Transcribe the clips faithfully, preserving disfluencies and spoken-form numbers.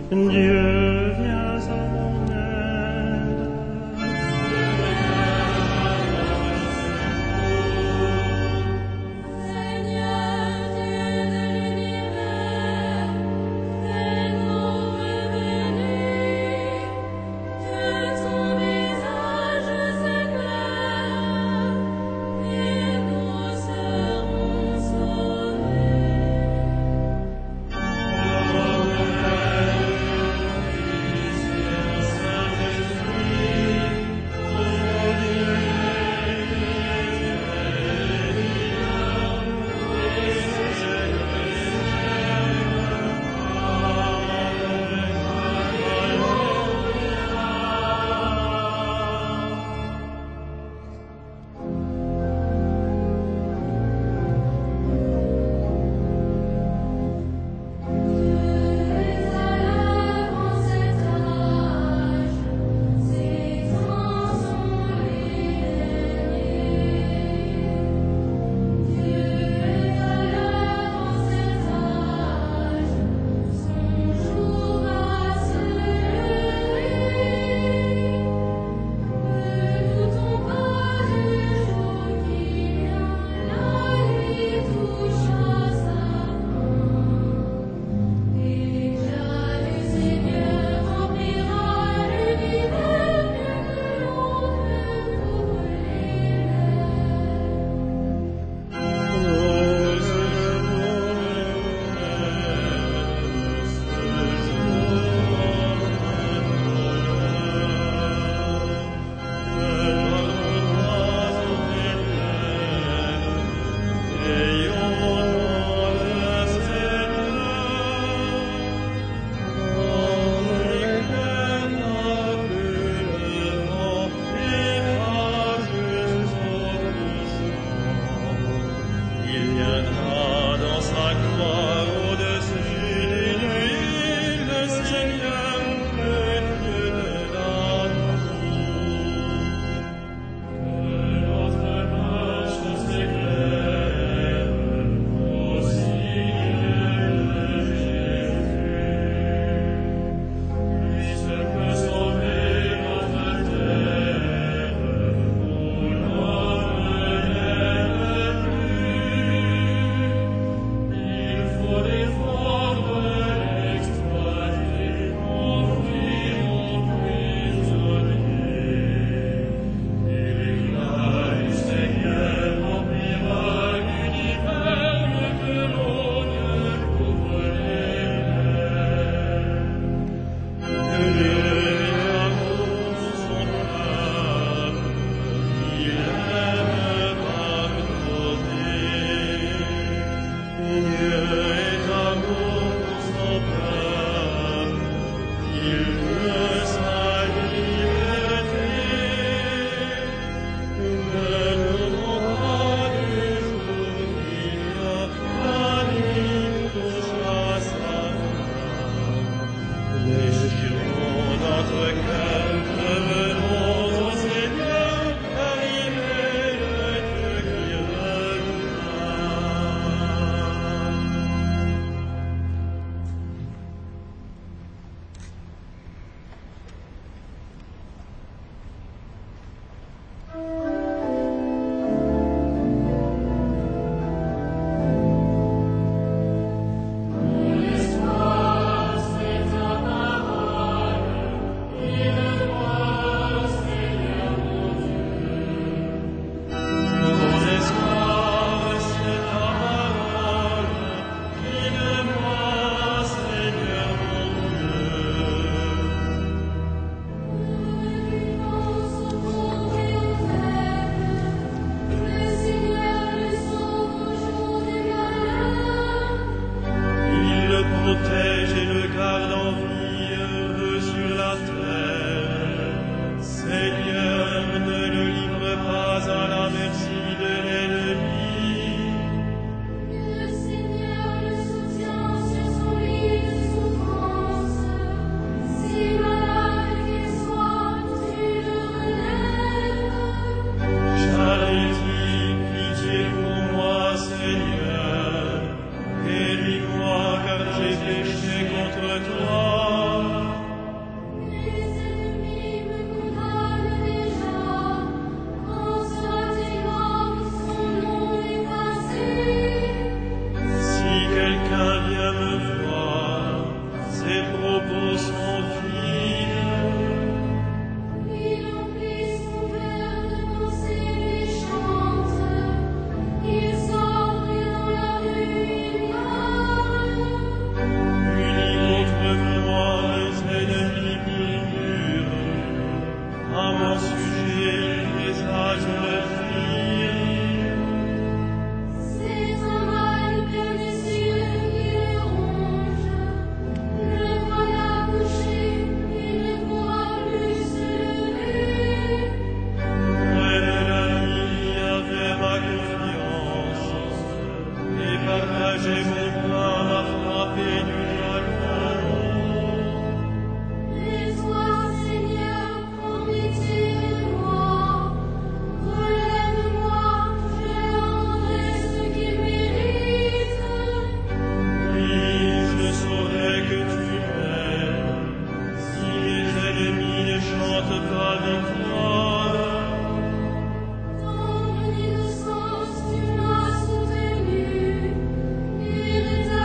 Dieu, viens à mon aide. Seigneur, Dieu de l'univers, fais-nous revenir, que ton visage s'éclaire, et nous serons sauvés. Contre toi, quelqu'un vient me voir, ses propos sont vils. Il emplit son cœur de pensées méchantes. Il sort et dans la rue il parle. Unis contre moi, les ennemis murmurent, à mon sujet les âges me firent. C'est un mal bien décieux qui le ronge. Le voilà couché, il ne pourra plus se lever. Près de la nuit, avait ma confiance, et partager mon pain m'a frappé du jalon. Mais toi, Seigneur, prends pitié de moi. Relève-moi, je rendrai ce qu'il mérite. Oui, je saurai que tu m'aimes, si mes ennemis ne chantent pas victoire. Dans mon innocence, tu m'as soutenu, et de ta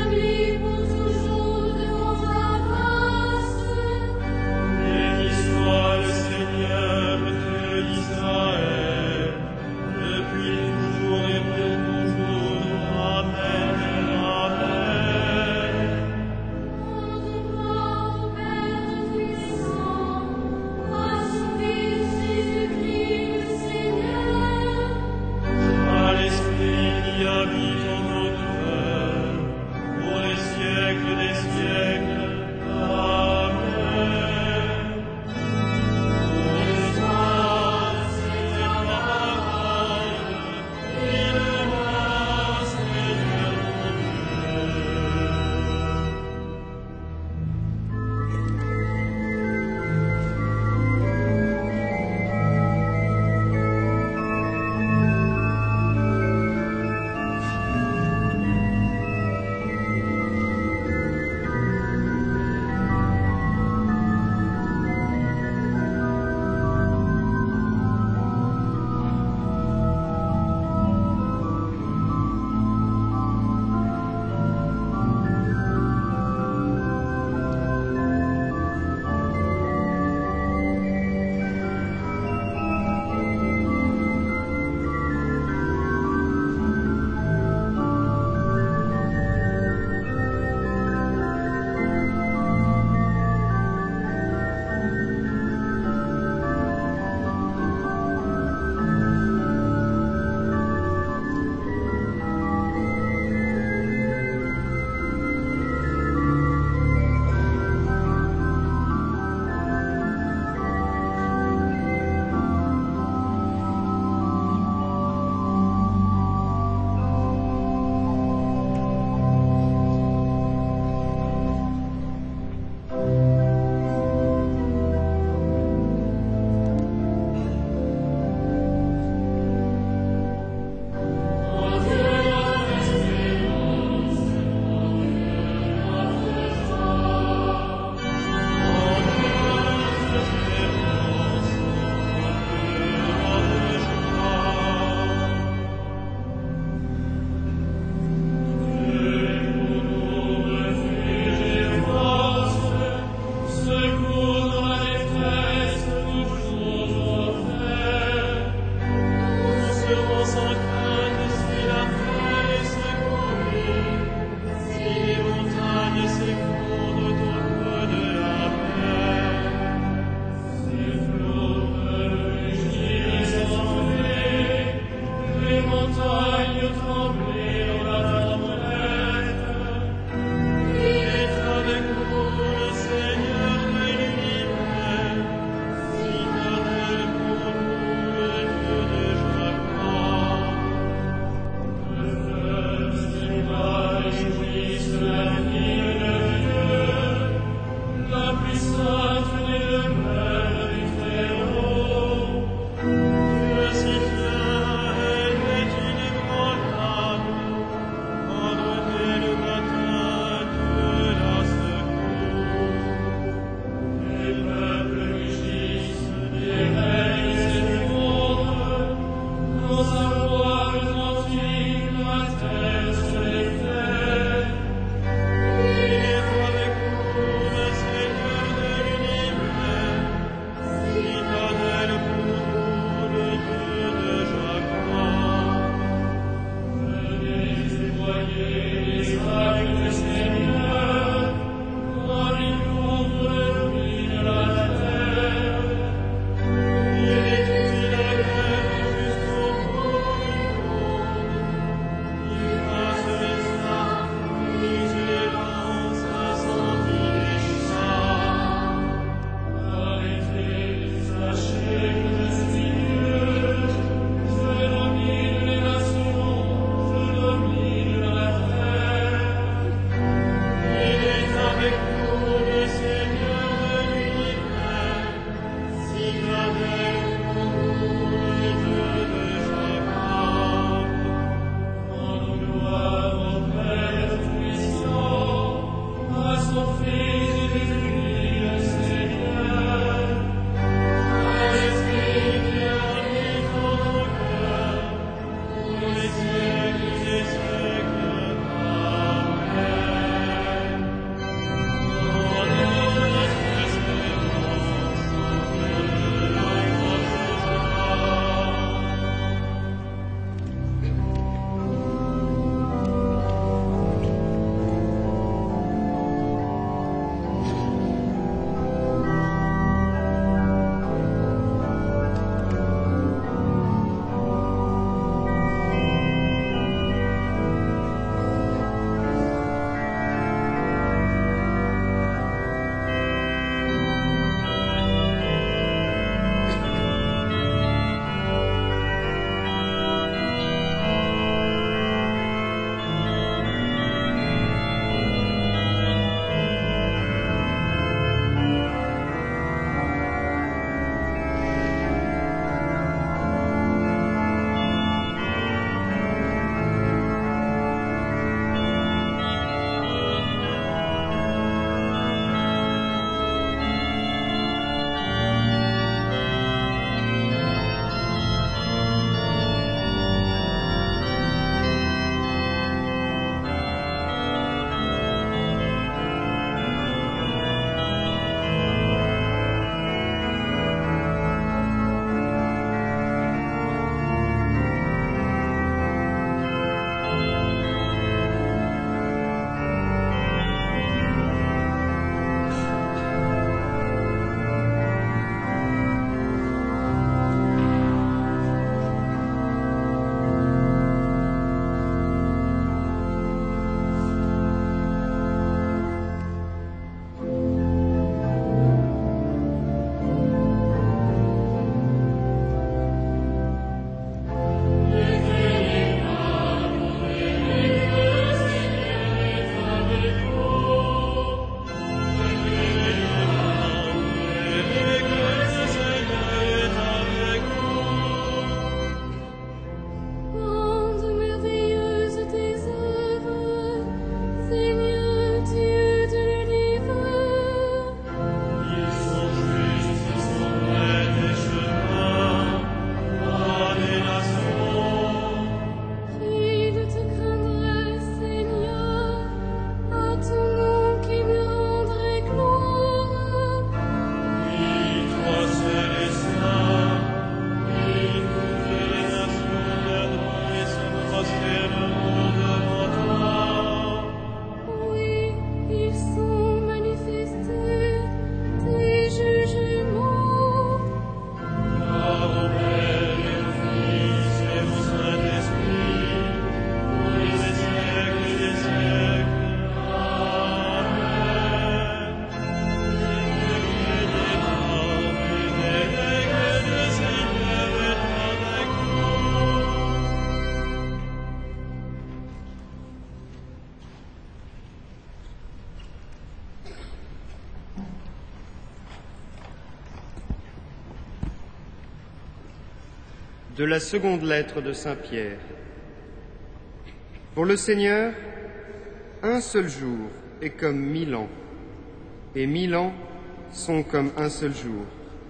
De la seconde lettre de Saint Pierre. Pour le Seigneur, un seul jour est comme mille ans, et mille ans sont comme un seul jour.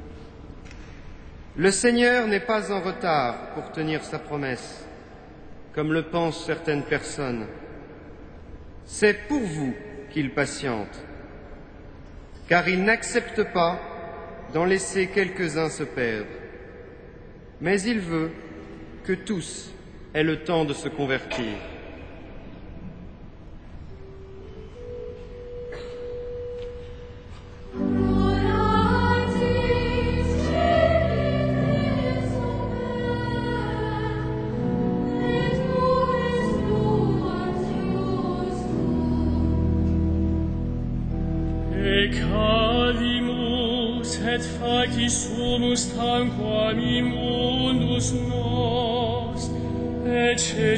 Le Seigneur n'est pas en retard pour tenir sa promesse, comme le pensent certaines personnes. C'est pour vous qu'il patiente, car il n'accepte pas d'en laisser quelques-uns se perdre. Mais il veut que tous aient le temps de se convertir. Et facis sumus tanquam in mundus nos, et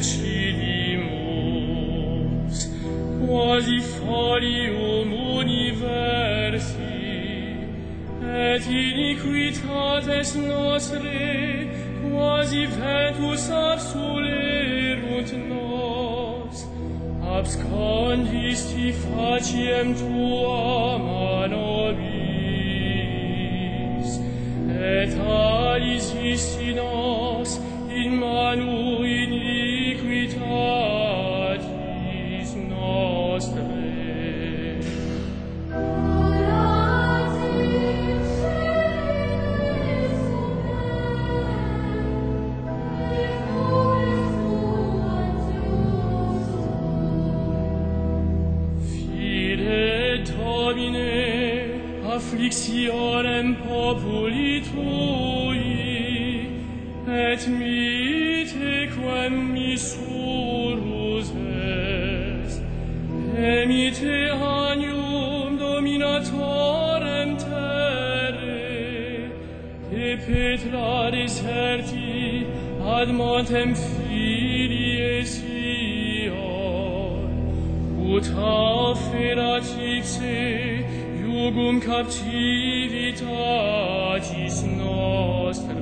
cecidimus, quasi folium universi, et iniquitates nostre, quasi ventus absulerunt nos, abscondisti faciem tuam a nobis, et alis isti nos in manu iniquitatis nostrae. Fide Domine, afflictionem populi tui, et mite quem missurus est, emite agnum dominatorem terre, de petra deserti ad montem filie Sion, ut afferat ipse jugum captivitatis nostrae.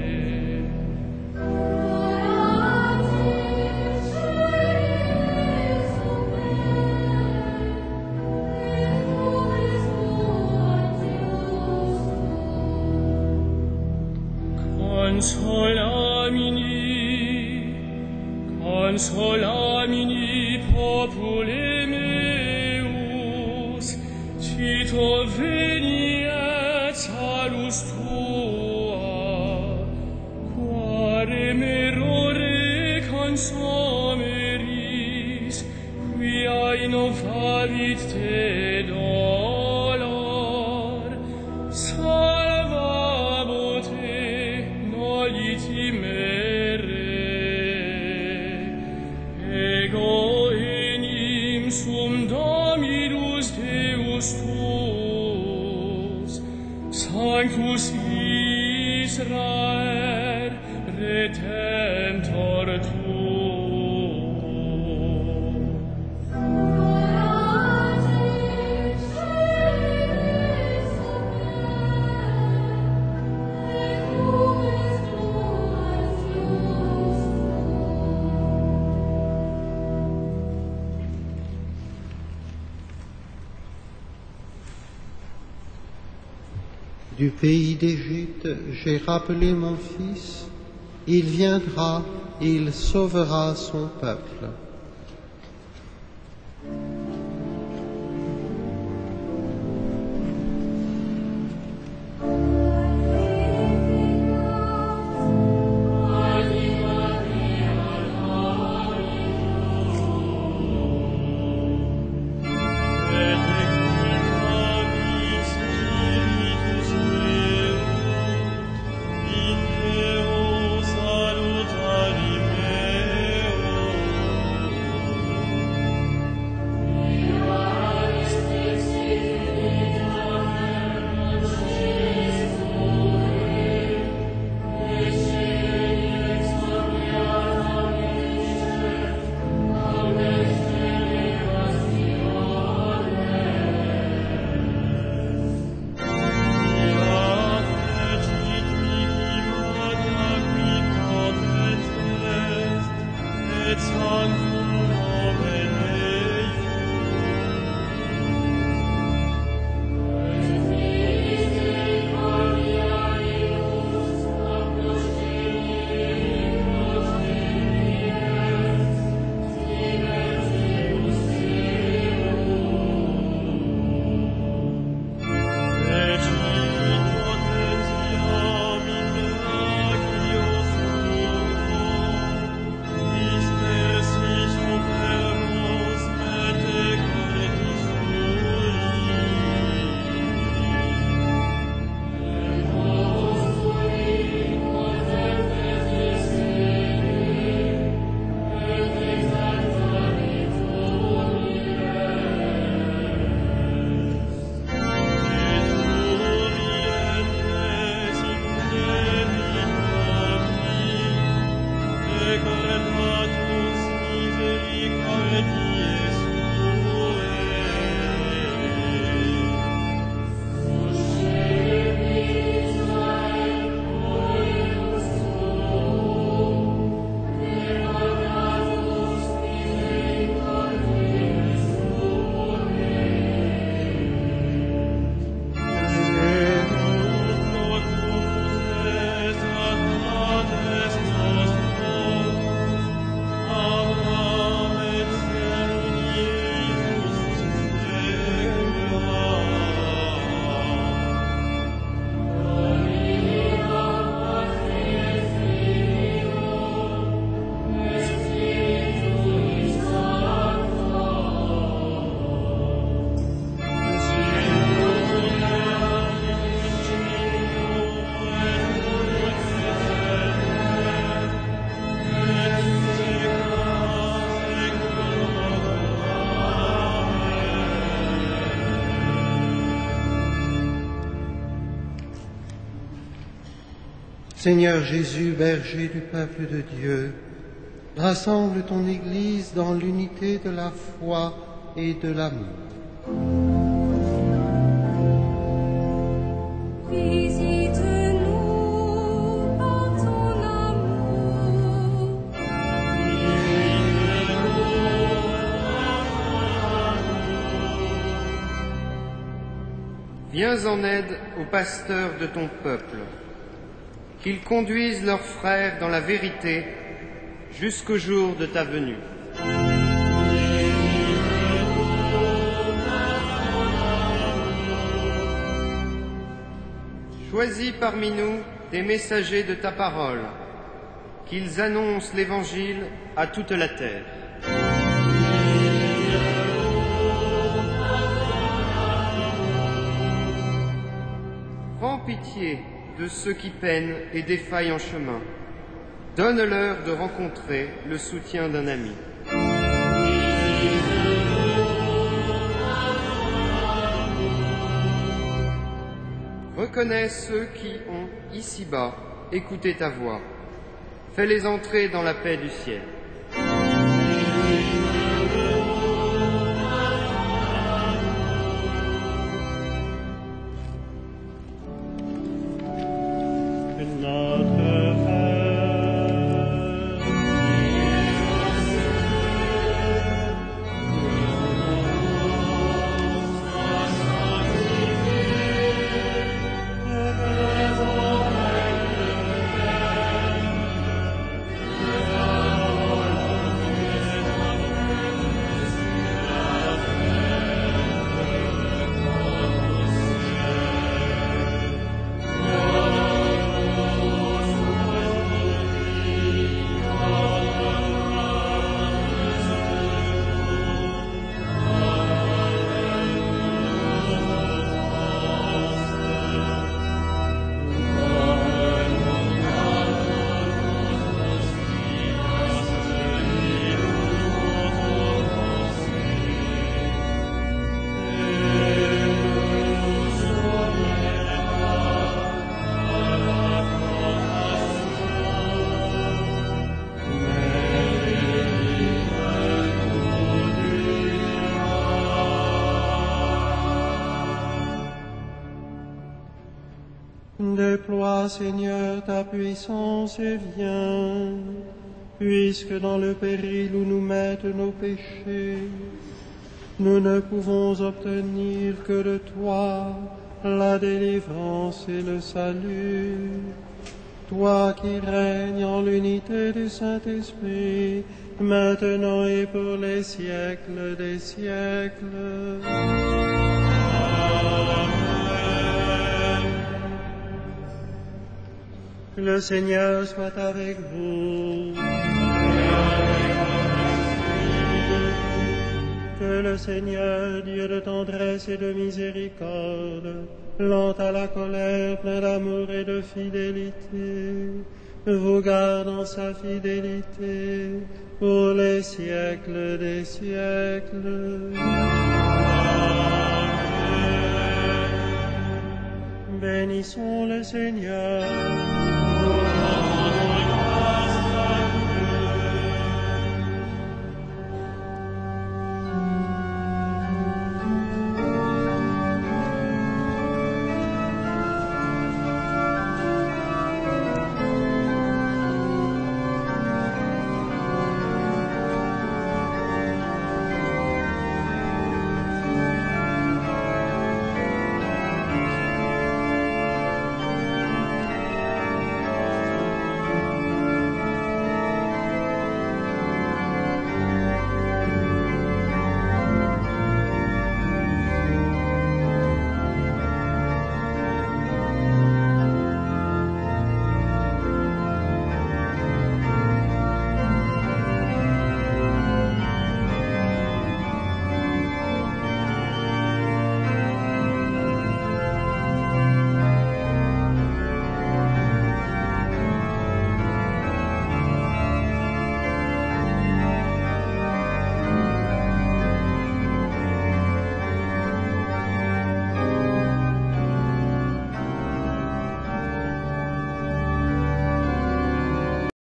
Consolamini, consolamini popule meus, cito veni et salus tua, quare merore consomeris, quia innovavit te dolor, salvabo te noli timere, ego enim sum Dominus Deus tuus, Sanctus Israel, Redemptor tuus. Du pays d'Égypte, j'ai rappelé mon fils, il viendra, il sauvera son peuple. In Deo salutari meo, Seigneur Jésus, berger du peuple de Dieu, rassemble ton Église dans l'unité de la foi et de l'amour. Visite-nous par ton amour. Viens en aide aux pasteurs de ton peuple, qu'ils conduisent leurs frères dans la vérité jusqu'au jour de ta venue. Choisis parmi nous des messagers de ta parole, qu'ils annoncent l'Évangile à toute la terre. Prends pitié de ceux qui peinent et défaillent en chemin. Donne-leur de rencontrer le soutien d'un ami. Reconnais ceux qui ont, ici-bas, écouté ta voix. Fais-les entrer dans la paix du ciel. Notre Déploie, Seigneur, ta puissance et viens, puisque dans le péril où nous mettent nos péchés, nous ne pouvons obtenir que de toi la délivrance et le salut. Toi qui règnes en l'unité du Saint-Esprit, maintenant et pour les siècles des siècles. Le Seigneur soit avec vous. Que le Seigneur, Dieu de tendresse et de miséricorde, lent à la colère, plein d'amour et de fidélité, vous garde en sa fidélité pour les siècles des siècles. Bénissons le Seigneur.